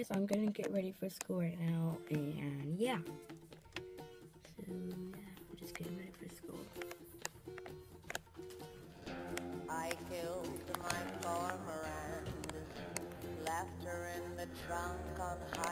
guys, I'm gonna get ready for school right now, and yeah. So yeah, I'm just getting ready for school. I killed my cormorant, left her in the trunk on